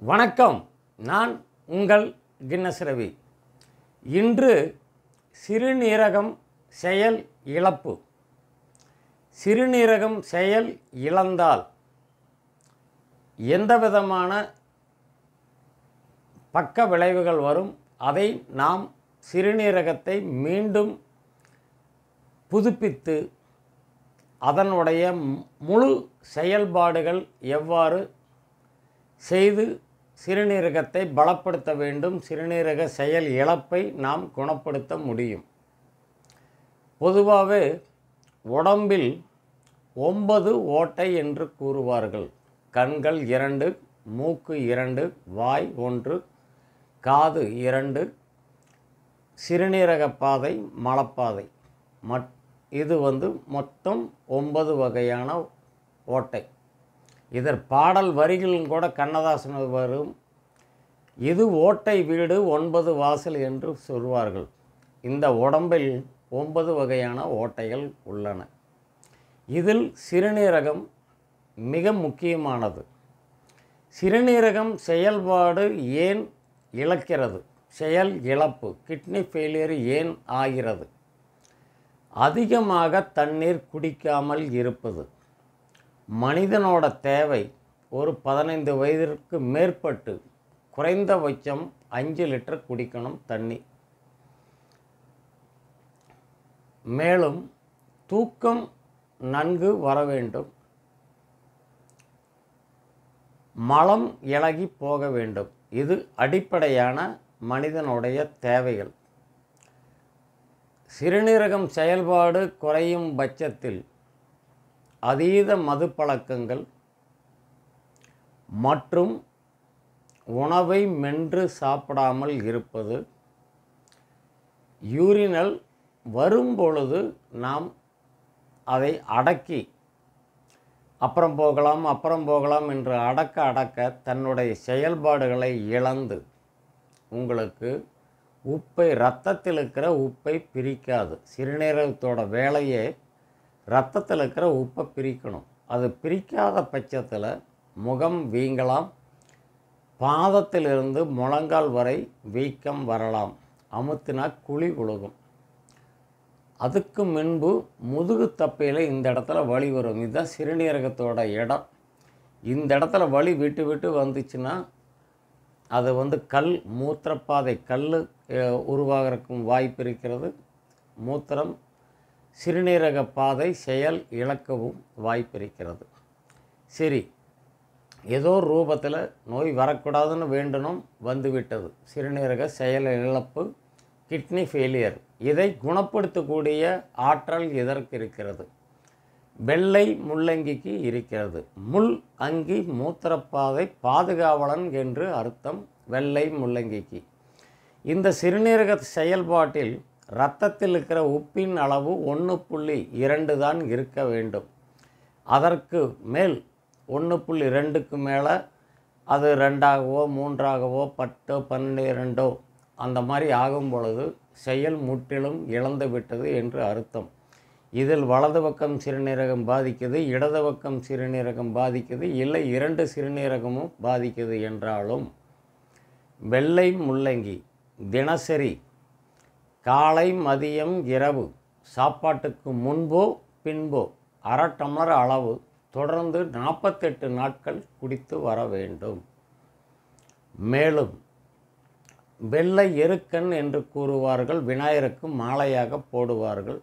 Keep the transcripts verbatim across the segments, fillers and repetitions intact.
வணக்கம். நான் உங்கள் கின்னஸ் ரவி. இன்று சிறுநீரகம் செயல் இழப்பு. சிறுநீரகம் செயல் இழந்தால் எந்த விதமான பக்க விளைவுகள் வரும், அதை நாம் சிறுநீரகத்தை மீண்டும் புதுப்பித்து அதனுடைய முழு செயல்பாடுகள் எவ்வாறு செய்து சிறுநீரகத்தை பலப்படுத்த வேண்டும், சிறுநீரக செயல் இழப்பை நாம் குணப்படுத்த முடியும். பொதுவாகவே உடம்பில் ஒன்பது ஓட்டை என்று கூறுவார்கள். கண்கள் இரண்டு, மூக்கு இரண்டு, வாய் ஒன்று, காது இரண்டு, சிறுநீரக பாதை, மலப்பாதை. மட் இது வந்து மொத்தம் ஒன்பது வகையான ஓட்டை. இதர் பாடல் வரிகளும் கூட கண்ணதாசன் வரும். இது ஓட்டை வீடு ஒன்பது வாசல் என்று சொல்வார்கள். இந்த உடம்பில் ஒன்பது வகையான ஓட்டைகள் உள்ளன. இதில் சிறுநீரகம் மிக முக்கியமானது. சிறுநீரகம் செயல்பாடு ஏன் இழக்கிறது, செயல் இழப்பு, கிட்னி ஃபெயிலியர் ஏன் ஆகிறது? அதிகமாக தண்ணீர் குடிக்காமல் இருப்பது. மனிதனோட தேவை ஒரு பதினைந்து வயதிற்கு மேற்பட்டு குறைந்தபட்சம் அஞ்சு லிட்டர் குடிக்கணும் தண்ணி. மேலும் தூக்கம் நன்கு வர வேண்டும். மலம் இளகி போக வேண்டும். இது அடிப்படையான மனிதனுடைய தேவைகள். சிறுநீரகம் செயல்பாடு குறையும் பட்சத்தில் அதீத மது பழக்கங்கள் மற்றும் உணவை மென்று சாப்பிடாமல் இருப்பது, யூரினல் வரும்பொழுது நாம் அதை அடக்கி அப்புறம் போகலாம் அப்புறம் போகலாம் என்று அடக்க அடக்க தன்னுடைய செயல்பாடுகளை இழந்து உங்களுக்கு உப்பை, இரத்தத்தில் இருக்கிற உப்பை பிரிக்காது. சிறுநீரகத்தோட வேலையே இரத்தத்தில் இருக்கிற உப்பை பிரிக்கணும். அது பிரிக்காத பட்சத்தில் முகம் வீங்கலாம், பாதத்திலிருந்து முழங்கால் வரை வீக்கம் வரலாம், அமுத்தினா குழி விழுகும். அதுக்கு முன்பு முதுகு தப்பையில் இந்த இடத்துல வலி வரும். இதுதான் சிறுநீரகத்தோட இடம். இந்த இடத்துல வலி விட்டு விட்டு வந்துச்சுன்னா அது வந்து கல், மூத்திரப்பாதை கல் உருவாகிறதுக்கும் வாய்ப்பு இருக்கிறது. மூத்திரம், சிறுநீரக பாதை செயல் இழக்கவும் வாய்ப்பு இருக்கிறது. சரி, ஏதோ ரூபத்தில் நோய் வரக்கூடாதுன்னு வேண்டணும், வந்துவிட்டது. சிறுநீரக செயல் இழப்பு, கிட்னி ஃபெயிலியர். இதை குணப்படுத்தக்கூடிய ஆற்றல் இதற்கு இருக்கிறது. வெள்ளை முள்ளங்கிக்கு இருக்கிறது. முள் அங்கி மூத்திரப்பாதை பாதுகாவலன் என்று அர்த்தம் வெள்ளை முள்ளங்கிக்கு. இந்த சிறுநீரக செயல்பாட்டில் இரத்தத்தில் இருக்கிற உப்பின் அளவு ஒன்று புள்ளி இரண்டு தான் இருக்க வேண்டும். அதற்கு மேல் ஒன்று புள்ளி ரெண்டுக்கு மேலே அது ரெண்டாகவோ மூன்றாகவோ பத்தோ பன்னிரெண்டோ அந்த மாதிரி ஆகும் பொழுது செயல் முற்றிலும் இழந்து விட்டது என்று அர்த்தம். இதில் வலது பக்கம் சிறுநீரகம் பாதிக்குது, இடது பக்கம் சிறுநீரகம் பாதிக்குது, இல்லை இரண்டு சிறுநீரகமும் பாதிக்குது என்றாலும் வெள்ளை முள்ளங்கி தினசரி காலை, மதியம், இரவு சாப்பாட்டுக்கு முன்போ பின்போ அரை டம்ளர் அளவு தொடர்ந்து நாற்பத்தெட்டு நாட்கள் குடித்து வர வேண்டும். மேலும் வெள்ளை எருக்கன் என்று கூறுவார்கள். விநாயகருக்கு மாலையாக போடுவார்கள்.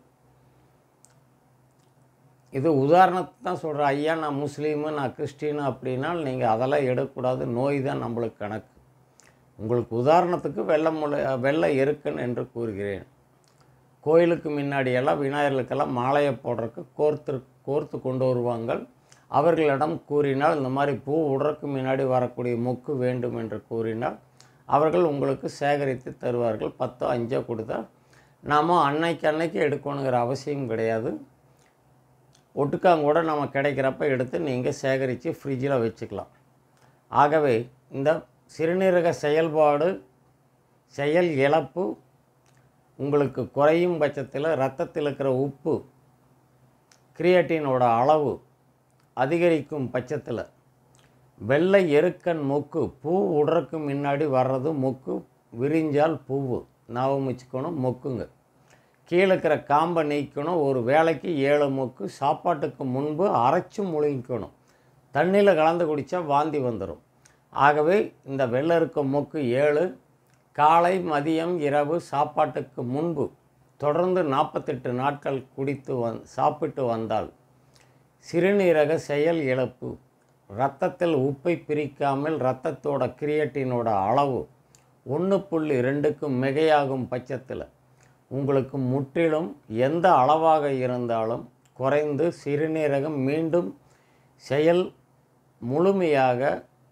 இது உதாரணத்துக்கு தான் சொல்கிறேன். ஐயா நான் முஸ்லீமு, நான் கிறிஸ்டினு அப்படின்னா நீங்கள் அதெல்லாம் எடுக்கக்கூடாது. நோய் தான் நம்மளுக்கு கணக்கு. உங்களுக்கு உதாரணத்துக்கு வெள்ளை முளை வெள்ளை எருக்கன் என்று கூறுகிறேன். கோயிலுக்கு முன்னாடியெல்லாம் விநாயகருக்கெல்லாம் மாலையை போடுறதுக்கு கோர்த்து கோர்த்து கொண்டு வருவாங்க. அவர்களிடம் கூறினால் இந்த மாதிரி பூ விடுறதுக்கு முன்னாடி வரக்கூடிய மொக்கு வேண்டும் என்று கூறினால் அவர்கள் உங்களுக்கு சேகரித்து தருவார்கள். பத்தோ அஞ்சோ கொடுத்தா நாம் அன்னைக்கு அன்னைக்கு எடுக்கணுங்கிற அவசியம் கிடையாது. ஒட்டுக்காங்கூட நம்ம கிடைக்கிறப்ப எடுத்து நீங்கள் சேகரித்து ஃப்ரிட்ஜில் வச்சுக்கலாம். ஆகவே இந்த சிறுநீரக செயல்பாடு செயல் இழப்பு உங்களுக்கு குறையும் பட்சத்தில் இரத்தத்தில் இருக்கிற உப்பு, கிரியேட்டினோட அளவு அதிகரிக்கும் பட்சத்தில் வெள்ளை எருக்கன் மொக்கு பூ உடறக்கு முன்னாடி வர்றது மொக்கு, விரிஞ்சால் பூவு ஞாபகம் வச்சுக்கணும். மொக்குங்க கீழே இருக்கிற காம்பை நீக்கணும். ஒரு வேளைக்கு ஏழு மொக்கு சாப்பாட்டுக்கு முன்பு அரைச்சி முழுங்கிக்கணும். தண்ணியில் கலந்து குடித்தா வாந்தி வந்துடும். ஆகவே இந்த வெள்ளை இருக்க மொக்கு ஏழு காலை மதியம் இரவு சாப்பாட்டுக்கு முன்பு தொடர்ந்து நாற்பத்தெட்டு நாட்கள் குடித்து வந் சாப்பிட்டு வந்தால் சிறுநீரக செயல் இழப்பு, இரத்தத்தில் உப்பை பிரிக்காமல் இரத்தத்தோட கிரியேட்டினோட அளவு ஒன்று புள்ளி ரெண்டுக்கும் மிகையாகும் பட்சத்தில் உங்களுக்கு முற்றிலும் எந்த அளவாக இருந்தாலும் குறைந்து சிறுநீரகம் மீண்டும் செயல் முழுமையாக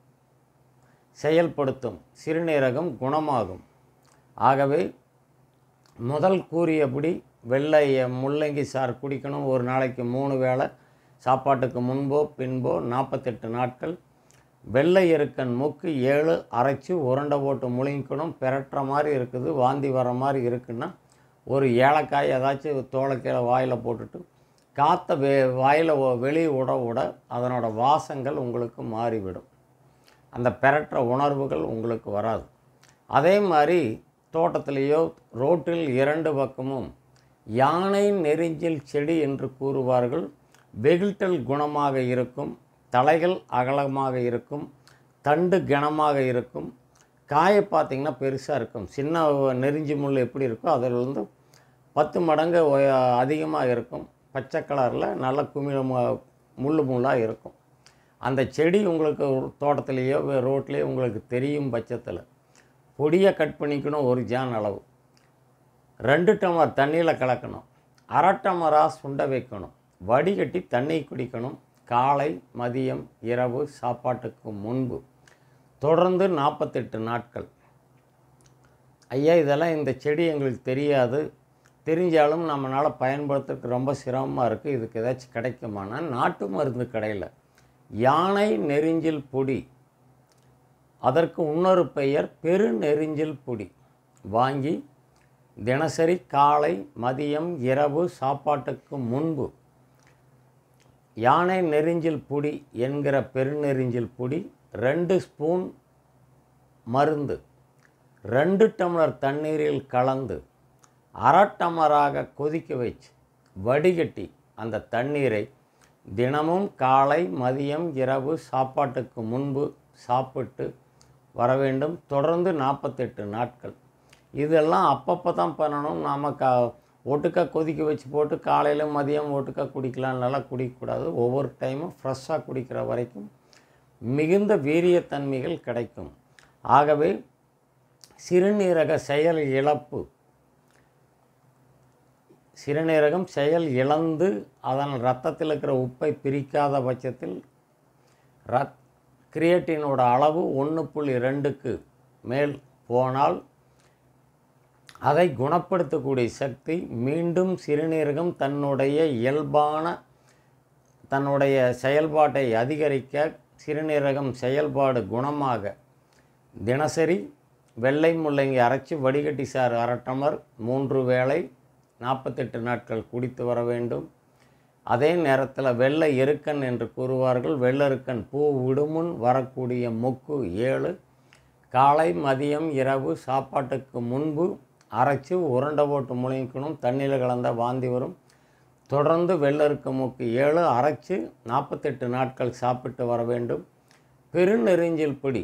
செயல்படுத்தும். சிறுநீரகம் குணமாகும். ஆகவே முதல் கூறியபடி வெள்ளை முள்ளங்கி சாறு குடிக்கணும். ஒரு நாளைக்கு மூணு வேளை சாப்பாட்டுக்கு முன்போ பின்போ நாற்பத்தெட்டு நாட்கள். வெள்ளை எருக்கன் மொக்கு ஏழு அரைச்சி உருண்டை போட்டு முழுங்கிக்கணும். பெரட்டுற மாதிரி இருக்குது, வாந்தி வர மாதிரி இருக்குன்னா ஒரு ஏலக்காய் ஏதாச்சும் தோலைக்கீழே வாயில் போட்டுட்டு காற்றை வே வாயில் வெளியே விட விட அதனோட வாசங்கள் உங்களுக்கு மாறிவிடும். அந்த பெரட்டுற உணர்வுகள் உங்களுக்கு வராது. அதே மாதிரி தோட்டத்திலேயோ ரோட்டில் இரண்டு பக்கமும் யானை நெறிஞ்சில் செடி என்று கூறுவார்கள். வெகிழ்த்தல் குணமாக இருக்கும், தலைகள் அகலமாக இருக்கும், தண்டு கனமாக இருக்கும், காயை பார்த்திங்கன்னா பெருசாக இருக்கும். சின்ன நெறிஞ்சி முள் எப்படி இருக்கோ அதிலிருந்து பத்து மடங்கு அதிகமாக இருக்கும். பச்சை கலரில் நல்ல குமிழ் முள் முள்ளாக இருக்கும். அந்த செடி உங்களுக்கு தோட்டத்திலேயோ ரோட்லேயோ உங்களுக்கு தெரியும் பட்சத்தில் பொடியை கட் பண்ணிக்கணும். ஒரு ஜான் அளவு ரெண்டு டம்ளர் தண்ணியில் கலக்கணும். அரை டம்ளராக சுண்ட வைக்கணும். வடிகட்டி தண்ணி குடிக்கணும். காலை மதியம் இரவு சாப்பாட்டுக்கு முன்பு தொடர்ந்து நாற்பத்தெட்டு நாட்கள். ஐயா இதெல்லாம் இந்த செடி எங்களுக்கு தெரியாது, தெரிஞ்சாலும் நம்மளால் பயன்படுத்துறதுக்கு ரொம்ப சிரமமாக இருக்குது, இதுக்கு ஏதாச்சும் கிடைக்குமானா நாட்டு மருந்து கடையில் யானை நெறிஞ்சில் பொடி, அதற்கு இன்னொரு பெயர் பெருநெறிஞ்சில் பொடி வாங்கி தினசரி காலை மதியம் இரவு சாப்பாட்டுக்கு முன்பு யானை நெறிஞ்சில் பொடி என்கிற பெருநெறிஞ்சில் பொடி ரெண்டு ஸ்பூன் மருந்து ரெண்டு டம்ளர் தண்ணீரில் கலந்து அரை டம்ளராக கொதிக்க வச்சு வடிகட்டி அந்த தண்ணீரை தினமும் காலை மதியம் இரவு சாப்பாட்டுக்கு முன்பு சாப்பிட்டு வர வேண்டும். தொடர்ந்து நாற்பத்தெட்டு நாட்கள். இதெல்லாம் அப்பப்போ தான் பண்ணணும். நாம் கா ஒட்டுக்கா கொதிக்க வச்சு போட்டு காலையில் மதியம் ஒட்டுக்கா குடிக்கலாம், நல்லா குடிக்கக்கூடாது. ஒவ்வொரு டைமும் ஃப்ரெஷ்ஷாக குடிக்கிற வரைக்கும் மிகுந்த வீரியத்தன்மைகள் கிடைக்கும். ஆகவே சிறுநீரக செயல் இழப்பு, சிறுநீரகம் செயல் இழந்து அதன் இரத்தத்தில் இருக்கிற உப்பை பிரிக்காத பட்சத்தில் ரத் கிரியேட்டினோட அளவு ஒன்று புள்ளி ரெண்டுக்கு மேல் போனால் அதை குணப்படுத்தக்கூடிய சக்தி மீண்டும் சிறுநீரகம் தன்னுடைய இயல்பான தன்னுடைய செயல்பாட்டை அதிகரிக்க சிறுநீரகம் செயல்பாடு குணமாக தினசரி வெள்ளை முள்ளங்கி அரைச்சி வடிகட்டி சாறு அரை டம்ளர் மூன்று வேளை நாற்பத்தெட்டு நாட்கள் குடித்து வர வேண்டும். அதே நேரத்தில் வெள்ளை எருக்கன் என்று கூறுவார்கள். வெள்ளெருக்கன் பூ விடுமுன் வரக்கூடிய மொக்கு ஏழு காலை மதியம் இரவு சாப்பாட்டுக்கு முன்பு அரைச்சி உருண்டை போட்டு முழுங்கிக்கணும். தண்ணியில் கலந்த வாந்தி வரும். தொடர்ந்து வெள்ளெருக்க மொக்கு ஏழு அரைச்சி நாற்பத்தெட்டு நாட்கள் சாப்பிட்டு வர வேண்டும். பெருநெறிஞ்சில் பொடி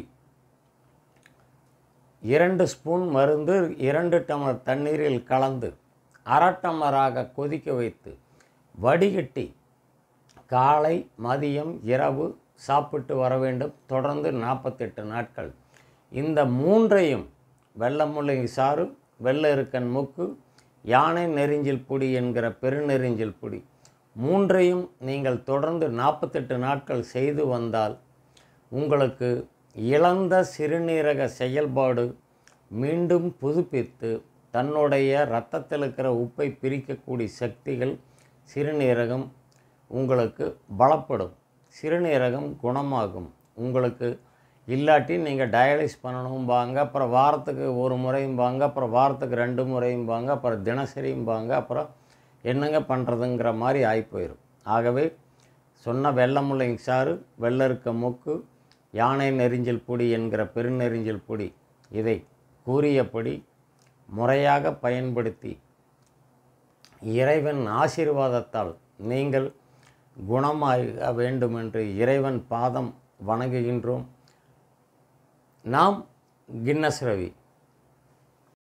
இரண்டு ஸ்பூன் மருந்து இரண்டு டம்ளர் தண்ணீரில் கலந்து அரை டம்ளராக கொதிக்க வைத்து வடிகட்டி காலை மதியம் இரவு சாப்பிட்டு வர வேண்டும். தொடர்ந்து நாற்பத்தெட்டு நாட்கள். இந்த மூன்றையும் வெள்ளை முள்ளங்கி சாறு, வெள்ளை எருக்கன் மொக்கு, யானை நெறிஞ்சில் பொடி என்கிற பெருநெறிஞ்சில் பொடி மூன்றையும் நீங்கள் தொடர்ந்து நாற்பத்தெட்டு நாட்கள் செய்து வந்தால் உங்களுக்கு இழந்த சிறுநீரக செயல்பாடு மீண்டும் புதுப்பித்து தன்னுடைய இரத்தத்தில் இருக்கிற உப்பை பிரிக்கக்கூடிய சக்திகள் சிறுநீரகம் உங்களுக்கு பலப்படும். சிறுநீரகம் குணமாகும். உங்களுக்கு இல்லாட்டி நீங்கள் டயாலிஸ் பண்ணணும்பாங்க, அப்புறம் வாரத்துக்கு ஒரு முறையும்பாங்க, அப்புறம் வாரத்துக்கு ரெண்டு முறையும்பாங்க, அப்புறம் தினசரியும்பாங்க, அப்புறம் என்னங்க பண்ணுறதுங்கிற மாதிரி ஆகி போயிடும். ஆகவே சொன்ன வெள்ளை முள்ளங்கி சாறு, வெள்ளெருக்க மொக்கு, யானை நெரிஞ்சில் பொடி என்கிற பெருநெறிஞ்சில் பொடி இதை கூறியபடி முறையாக பயன்படுத்தி இறைவன் ஆசீர்வாதத்தால் நீங்கள் குணமாக வேண்டுமென்று இறைவன் பாதம் வணங்குகின்றோம். நாம் கின்னஸ் ரவி.